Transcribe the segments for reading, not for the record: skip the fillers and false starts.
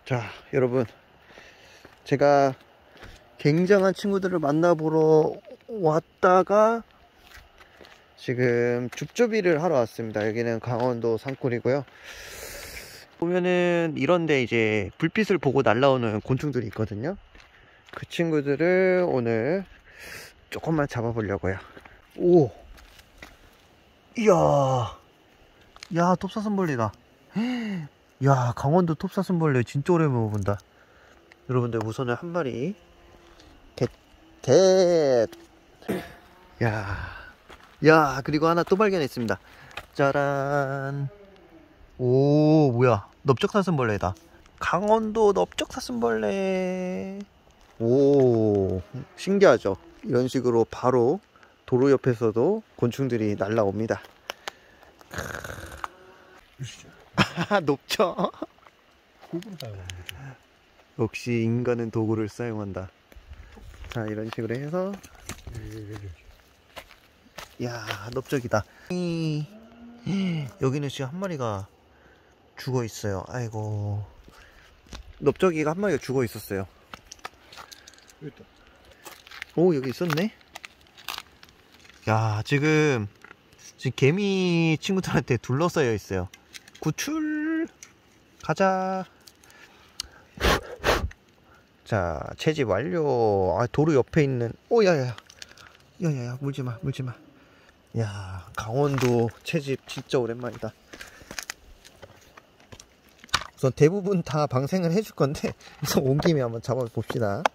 자, 여러분, 제가 굉장한 친구들을 만나보러 왔다가 지금 줍줍이를 하러 왔습니다. 여기는 강원도 산골이고요. 보면은 이런데 이제 불빛을 보고 날아오는 곤충들이 있거든요. 그 친구들을 오늘 조금만 잡아보려고요. 오, 이야, 야, 톱사슴벌레다. 야, 강원도 톱사슴벌레 진짜 오랜만에 본다. 여러분들, 우선은 한 마리 겟. 야, 그리고 하나 또 발견했습니다. 짜란. 오, 뭐야, 넓적사슴벌레다. 강원도 넓적사슴벌레. 오, 신기하죠. 이런 식으로 바로 도로 옆에서도 곤충들이 날라옵니다. 높죠? 도구를 사용하는 거죠. 역시 인간은 도구를 사용한다. 자, 이런 식으로 해서. 야, 넓적이다. 여기는 지금 한 마리가 죽어 있어요. 아이고, 넓적이가 한 마리가 죽어 있었어요. 여기 있다. 오, 여기 있었네. 야, 지금 개미 친구들한테 둘러싸여 있어요. 구출 가자. 자, 채집 완료. 아, 도로 옆에 있는. 오, 야야야, 물지마. 야, 강원도 채집 진짜 오랜만이다. 우선 대부분 다 방생을 해줄 건데 우선 온 김에 한번 잡아봅시다.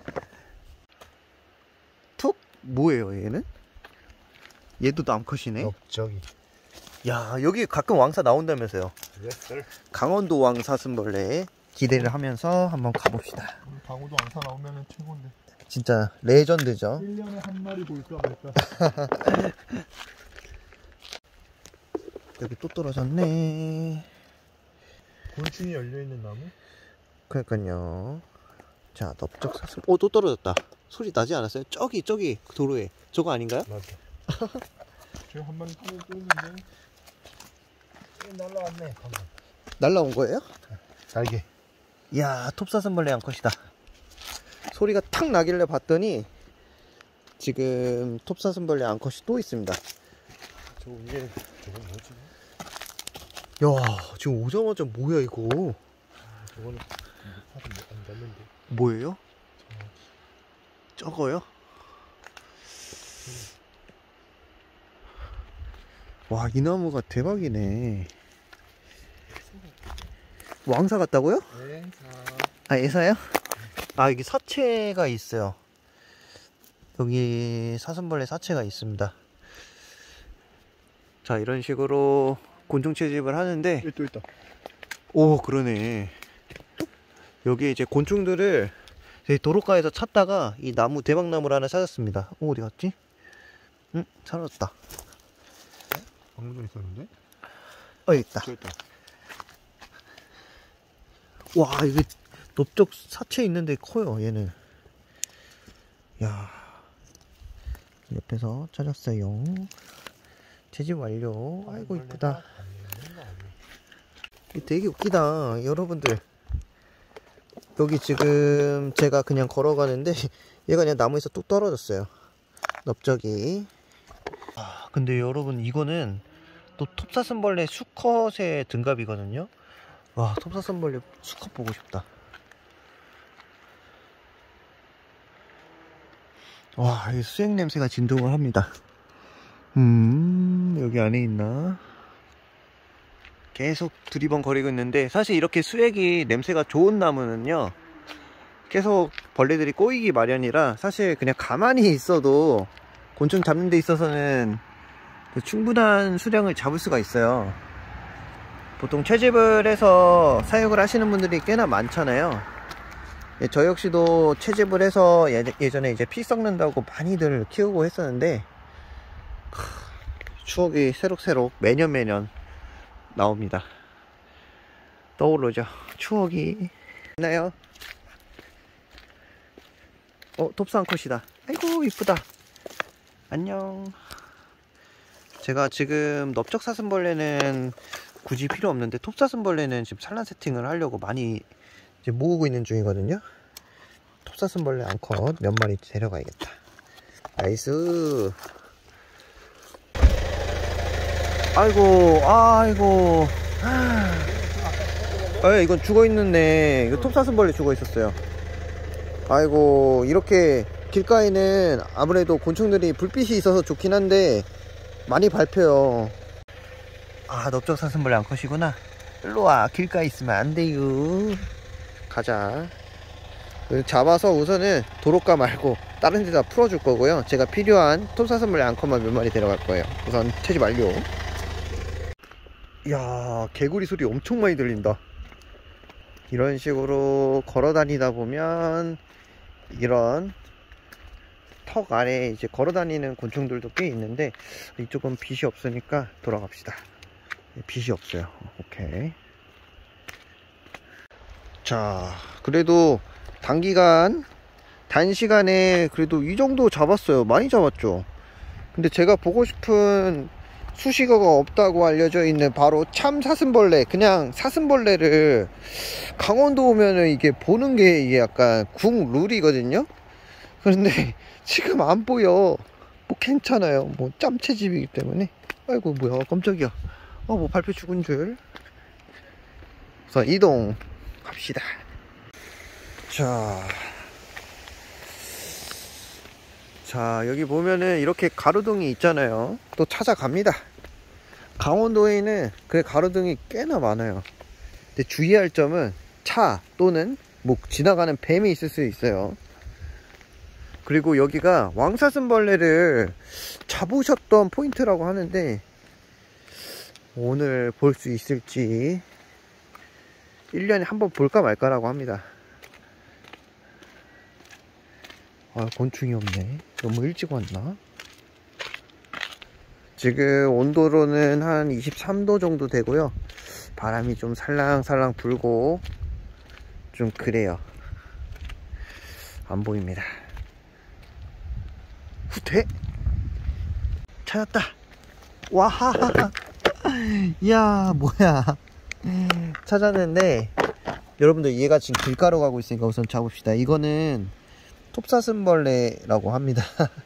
툭. 뭐예요 얘는? 얘도 남컷이네. 넓적이. 야, 여기 가끔 왕사 나온다면서요. 네, 강원도 왕사슴벌레 기대를 하면서 한번 가봅시다. 강호도 왕사 나오면 최고인데. 진짜 레전드죠. 1년에 한 마리 볼까 말까. 여기 또 떨어졌네. 곤충이 열려있는 나무? 그러니까요. 자, 넓적사슴. 오, 또 떨어졌다. 소리 나지 않았어요? 저기 도로에. 저거 아닌가요? 맞아. 지금 한 마리 또 있는데. 날라왔네 방금. 날라온 거예요? 날개. 이야, 톱사슴벌레 암컷이다. 소리가 탁 나길래 봤더니 지금 톱사슴벌레 암컷이 또 있습니다. 저거 위에 저건 뭐지? 야, 지금 오자마자 뭐야 이거? 저거는 안 닿는데. 뭐예요? 저거요? 와, 이 나무가 대박이네. 왕사 같다고요? 네. 아, 애사요? 아, 여기 사체가 있어요. 여기 사슴벌레 사체가 있습니다. 자, 이런 식으로 곤충 채집을 하는데. 여기 또 있다. 오, 그러네. 여기 이제 곤충들을 저희 도로가에서 찾다가 이 나무, 대박나무를 하나 찾았습니다. 오, 어디 갔지? 응, 사라졌다. 방금 있었는데? 여기 있다. 저 있다. 와, 이게 넓적 사체 있는데 커요, 얘는. 야, 옆에서 찾았어요. 채집 완료. 아이고, 이쁘다. 되게 웃기다, 여러분들. 여기 지금 제가 그냥 걸어가는데 얘가 그냥 나무에서 뚝 떨어졌어요. 넓적이. 아, 근데 여러분, 이거는 또 톱사슴벌레 수컷의 등갑이거든요. 와, 톱사슴벌레 수컷 보고 싶다. 와, 이 수액 냄새가 진동을 합니다. 여기 안에 있나? 계속 두리번거리고 있는데, 사실 이렇게 수액이 냄새가 좋은 나무는요, 계속 벌레들이 꼬이기 마련이라 사실 그냥 가만히 있어도 곤충 잡는 데 있어서는 충분한 수량을 잡을 수가 있어요. 보통 채집을 해서 사육을 하시는 분들이 꽤나 많잖아요. 저 역시도 채집을 해서 예전에 이제 피 썩는다고 많이들 키우고 했었는데, 추억이 새록새록 매년 나옵니다. 떠오르죠, 추억이. 있나요? 톱사 암컷이다. 아이고, 이쁘다. 안녕. 제가 지금 넓적사슴벌레는 굳이 필요 없는데 톱사슴벌레는 지금 산란 세팅을 하려고 많이 이제 모으고 있는 중이거든요. 톱사슴벌레 암컷 몇 마리 데려가야겠다. 나이스. 아이고 아이고. 이건 죽어있는데 이거 톱사슴벌레 죽어있었어요. 아이고, 이렇게 길가에는 아무래도 곤충들이 불빛이 있어서 좋긴 한데 많이 밟혀요. 아, 넓적사슴벌레 암컷이구나. 일로와. 길가에 있으면 안돼요. 가자. 잡아서 우선은 도로가 말고 다른 데다 풀어줄 거고요. 제가 필요한 톱사슴벌레 암컷만 몇 마리 데려갈 거예요. 우선 채집 완료. 이야, 개구리 소리 엄청 많이 들린다. 이런 식으로 걸어 다니다 보면 이런 턱 아래에 이제 걸어 다니는 곤충들도 꽤 있는데, 이쪽은 빛이 없으니까 돌아갑시다. 빛이 없어요. 오케이. 자, 그래도 단시간에 그래도 이 정도 잡았어요. 많이 잡았죠. 근데 제가 보고 싶은 수식어가 없다고 알려져 있는 바로 참사슴벌레, 그냥 사슴벌레를 강원도 오면은 이게 보는 게 이게 약간 국룰이거든요. 그런데 지금 안 보여. 뭐 괜찮아요. 뭐 짬채집이기 때문에. 아이고, 뭐야, 깜짝이야. 뭐 발표 죽은 줄. 우선 이동 갑시다. 자, 여기 보면은 이렇게 가로등이 있잖아요. 또 찾아갑니다. 강원도에는 그 가로등이 꽤나 많아요. 근데 주의할 점은 차 또는 뭐 지나가는 뱀이 있을 수 있어요. 그리고 여기가 왕사슴벌레를 잡으셨던 포인트라고 하는데 오늘 볼 수 있을지 1년에 한번 볼까 말까라고 합니다. 곤충이 없네. 너무 일찍 왔나? 지금 온도로는 한 23도 정도 되고요. 바람이 좀 살랑살랑 불고 좀 그래요. 안 보입니다. 후퇴! 찾았다! 와하하! 이야, 뭐야. 찾았는데, 여러분들 얘가 지금 길가로 가고 있으니까 우선 잡읍시다. 이거는 톱사슴벌레라고 합니다.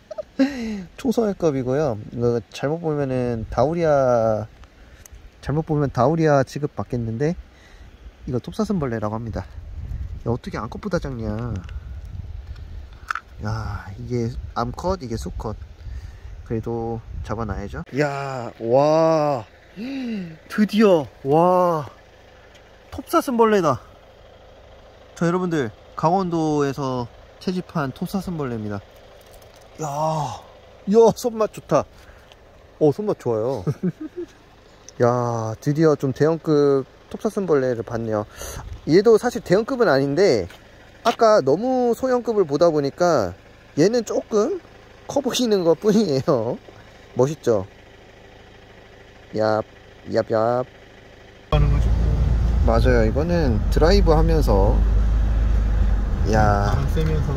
초서해급이고요. 이거 잘못 보면 다우리아 취급 받겠는데, 이거 톱사슴벌레라고 합니다. 야, 어떻게 암컷보다 작냐. 야, 이게 암컷, 이게 수컷. 그래도 잡아놔야죠. 야, 와, 드디어, 와, 톱사슴벌레다. 자, 여러분들, 강원도에서 채집한 톱사슴벌레입니다. 야, 손맛 좋다. 손맛 좋아요. 야, 드디어 좀 대형급 톱사슴벌레를 봤네요. 얘도 사실 대형급은 아닌데 아까 너무 소형급을 보다 보니까 얘는 조금 커 보이는 것 뿐이에요. 멋있죠? 얍. 하는 거죠? 맞아요. 이거는 드라이브 하면서, 야, 바람 쐬면서.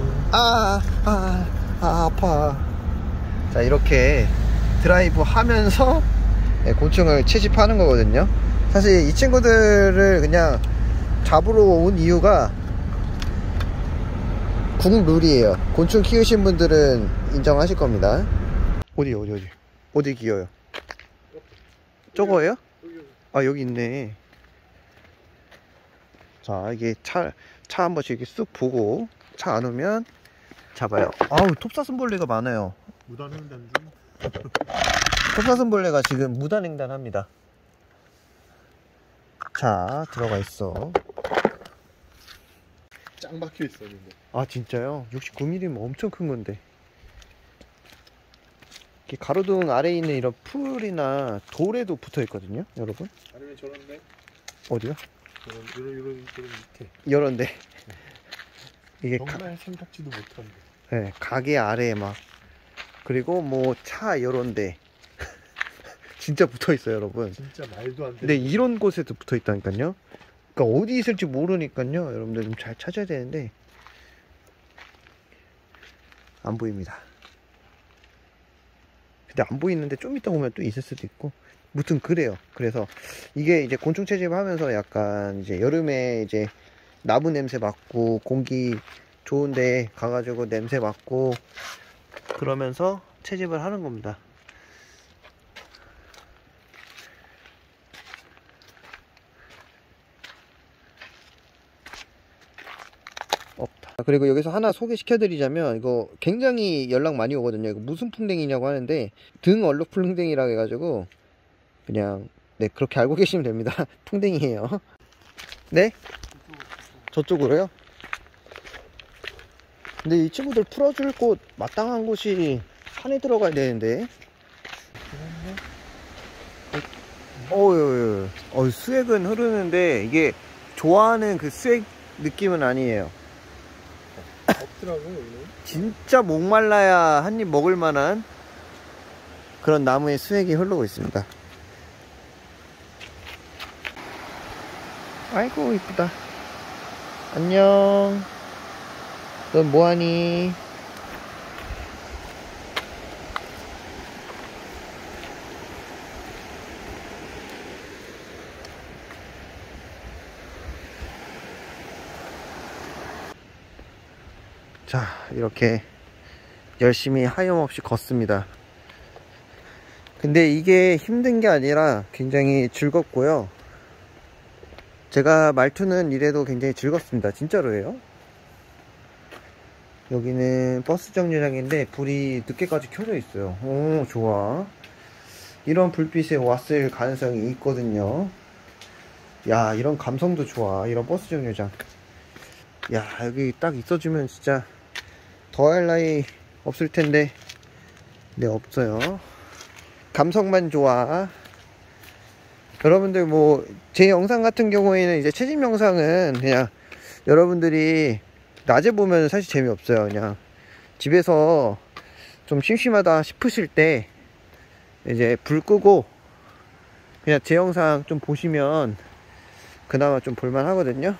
아파. 자, 이렇게 드라이브 하면서 곤충을 채집하는 거거든요. 사실 이 친구들을 그냥 잡으러 온 이유가 국룰이에요. 곤충 키우신 분들은 인정하실 겁니다. 어디 기어요? 저거예요? 여기 있네. 자, 이게 차 한 번씩 이렇게 쑥 보고 차 안 오면 잡아요. 톱사슴벌레가 많아요. 무단횡단 중. 톱사슴벌레가 지금 무단횡단합니다. 자, 들어가 있어. 짱 박혀 있었는데. 진짜요? 69mm면 엄청 큰 건데. 이렇게 가로등 아래에 있는 이런 풀이나 돌에도 붙어 있거든요, 여러분. 아니면 저런데? 어디요? 이런 밑에. 이런데. 이게 정말 생각지도 못한데. 네, 가게 아래에 막. 그리고 뭐 차 이런데. 진짜 붙어 있어요, 여러분. 진짜 말도 안 돼. 근데 이런 곳에도 붙어 있다니까요. 그러니까 어디 있을지 모르니까요. 여러분들 좀 잘 찾아야 되는데 안 보입니다. 근데 안 보이는데 좀 이따 오면 또 있을 수도 있고, 무튼 그래요. 그래서 이게 이제 곤충 채집하면서 약간 이제 여름에 이제 나무 냄새 맡고 공기 좋은데 가가지고 냄새 맡고 그러면서 채집을 하는 겁니다. 없다. 그리고 여기서 하나 소개시켜 드리자면, 이거 굉장히 연락 많이 오거든요. 이거 무슨 풍뎅이냐고 하는데, 등 얼룩 풍뎅이라고 해가지고 그냥 네, 그렇게 알고 계시면 됩니다. 풍뎅이에요. 네? 저쪽으로요? 근데 이 친구들 풀어줄 곳, 마땅한 곳이 산에 들어가야 되는데. 수액은 흐르는데 이게 좋아하는 그 수액 느낌은 아니에요. 없더라고 여기는. 진짜 목말라야 한입 먹을 만한 그런 나무의 수액이 흐르고 있습니다. 아이고 이쁘다. 안녕. 넌 뭐하니? 자, 이렇게 열심히 하염없이 걷습니다. 근데 이게 힘든 게 아니라 굉장히 즐겁고요. 제가 말투는 이래도 굉장히 즐겁습니다. 진짜로예요. 여기는 버스 정류장인데 불이 늦게까지 켜져 있어요. 오, 좋아. 이런 불빛에 왔을 가능성이 있거든요. 야, 이런 감성도 좋아. 이런 버스 정류장. 야, 여기 딱 있어주면 진짜 더할 나위 없을 텐데. 네, 없어요. 감성만 좋아. 여러분들 뭐 제 영상 같은 경우에는 이제 채집 영상은 그냥 여러분들이 낮에 보면 사실 재미없어요. 그냥 집에서 좀 심심하다 싶으실 때 이제 불 끄고 그냥 제 영상 좀 보시면 그나마 좀 볼만 하거든요.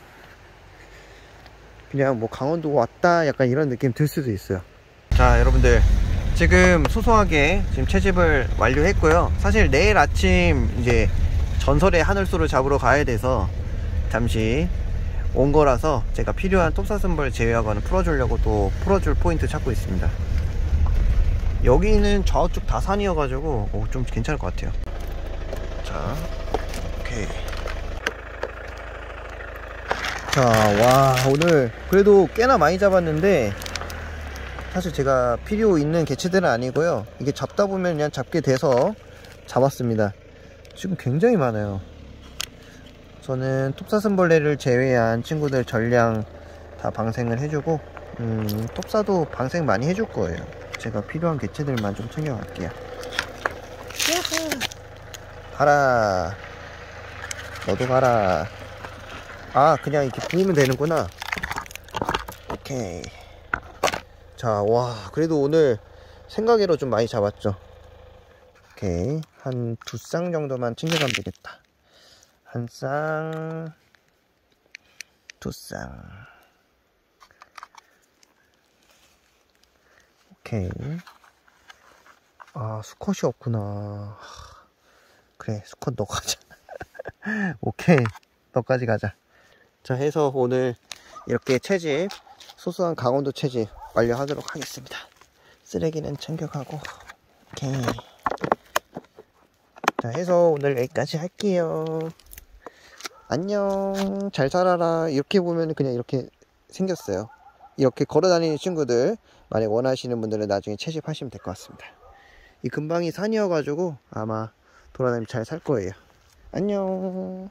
그냥 뭐 강원도 왔다 약간 이런 느낌 들 수도 있어요. 자, 여러분들 지금 소소하게 지금 채집을 완료했고요. 사실 내일 아침 이제 전설의 하늘소를 잡으러 가야 돼서 잠시 온 거라서 제가 필요한 톱사슴벌 제외하고는 풀어주려고 또 풀어줄 포인트 찾고 있습니다. 여기는 저쪽 다 산이어가지고 좀 괜찮을 것 같아요. 자, 오케이. 자, 와, 오늘 그래도 꽤나 많이 잡았는데 사실 제가 필요 있는 개체들은 아니고요. 이게 잡다 보면 그냥 잡게 돼서 잡았습니다. 지금 굉장히 많아요. 저는 톱사슴벌레를 제외한 친구들 전량 다 방생을 해주고 톱사도 방생 많이 해줄 거예요. 제가 필요한 개체들만 좀 챙겨갈게요. 가라. 너도 가라. 아, 그냥 이렇게 부으면 되는구나. 오케이. 자, 와, 그래도 오늘 생각외로 좀 많이 잡았죠. 오케이. 한 2쌍 정도만 챙겨가면 되겠다. 한 쌍, 2쌍. 오케이. 아, 수컷이 없구나. 그래, 수컷 너 가자. 오케이, 너까지 가자. 자, 해서 오늘 이렇게 채집, 소소한 강원도 채집 완료하도록 하겠습니다. 쓰레기는 챙겨가고. 오케이. 자, 해서 오늘 여기까지 할게요. 안녕. 잘 살아라. 이렇게 보면 그냥 이렇게 생겼어요. 이렇게 걸어다니는 친구들 만약 원하시는 분들은 나중에 채집하시면 될 것 같습니다. 이 근방이 산이어가지고 아마 돌아다니면 잘 살 거예요. 안녕.